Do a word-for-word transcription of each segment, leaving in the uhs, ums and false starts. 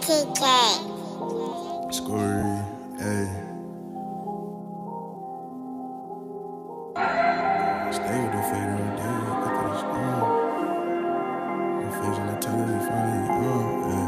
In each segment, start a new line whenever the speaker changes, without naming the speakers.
T K.
Scorey, hey. Stay with the fade on the day, got to the storm. The face on the television, finally on, hey.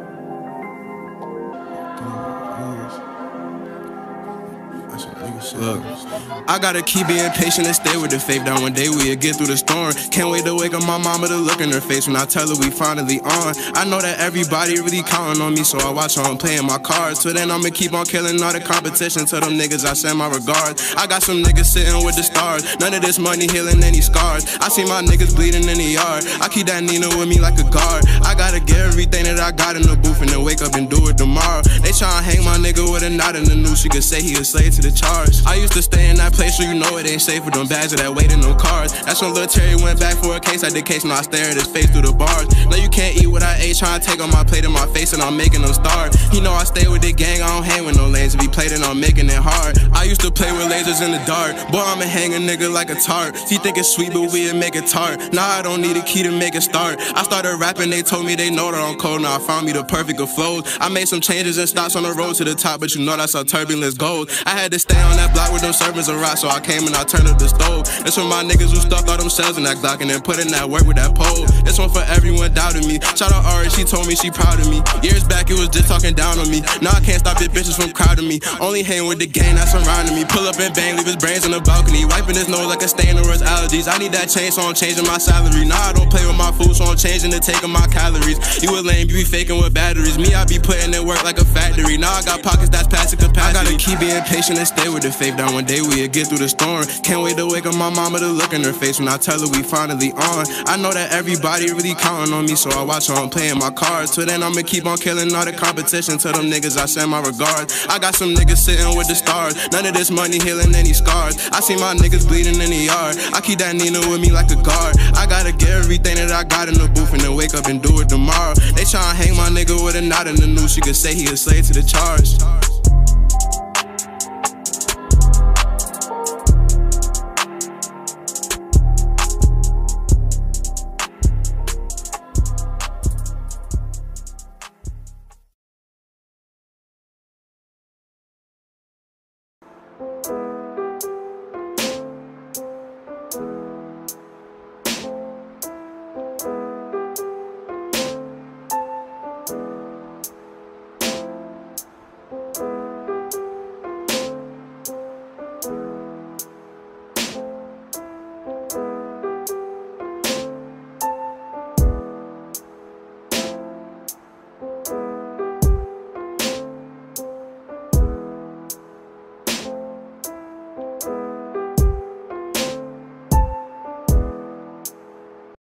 Look, I gotta keep being patient and stay with the faith. That one day we'll get through the storm. Can't wait to wake up my mama to look in her face when I tell her we finally on. I know that everybody really counting on me, so I watch how I'm playing my cards. So then I'ma keep on killing all the competition. To them niggas I send my regards. I got some niggas sitting with the stars. None of this money healing any scars. I see my niggas bleeding in the yard. I keep that Nina with me like a guard. I gotta get everything that I got in the booth and then wake up and do it tomorrow. They tryna hang my nigga with a knot in the noose. You could say he a slave to the charge. I used to stay in that place so you know it ain't safe with them bags of that weight in them cars. That's when Lil Terry went back for a case. I did case, now I stare at his face through the bars. Now you can't eat what I ate, trying to take on my plate in my face and I'm making them starve. He know I stay with the gang, I don't hang with no lanes. If he played it, I'm making it hard. I used to play with lasers in the dark. Boy, I'ma hang a nigga like a tart. He think it's sweet, but we'll make it tart. Now I don't need a key to make it start. I started rapping, they told me they know that I'm cold. Now I found me the perfect of flows. I made some changes and stops on the road to the top, but you know that's how turbulence goes. I had to stay on that block with them servants and rock, so I came and I turned up the stove. This for my niggas who stuck all themselves in that Glock and then put in that work with that pole. This one for everyone doubting me. Shout out Ari, she told me she proud of me. Years back it was just talking down on me. Now I can't stop the bitches from crowding me. Only hang with the gang that's surrounding me. Pull up and bang, leave his brains on the balcony. Wiping his nose like a stain or his allergies. I need that change, so I'm changing my salary. Now I don't play with my food, so I'm changing the take of my calories. You a lame, you be faking with batteries. Me, I be putting in work like a factory. Now I got pockets that's plastic capacity. I gotta keep being patient and stay with the faith. That one day we'll get through the storm. Can't wait to wake up my mama to look in her face when I tell her we finally on. I know that everybody really counting on me, so I watch how I'm playing my cards. So then I'ma keep on killing all the competition. To them niggas I send my regards. I got some niggas sitting with the stars. None of this money healing any scars. I see my niggas bleeding in the yard. I keep that Nina with me like a guard. I gotta get everything that I got in the booth and then wake up and do it tomorrow. They tryna hang my nigga with a knot in the noose. You could say he a slave to the charge.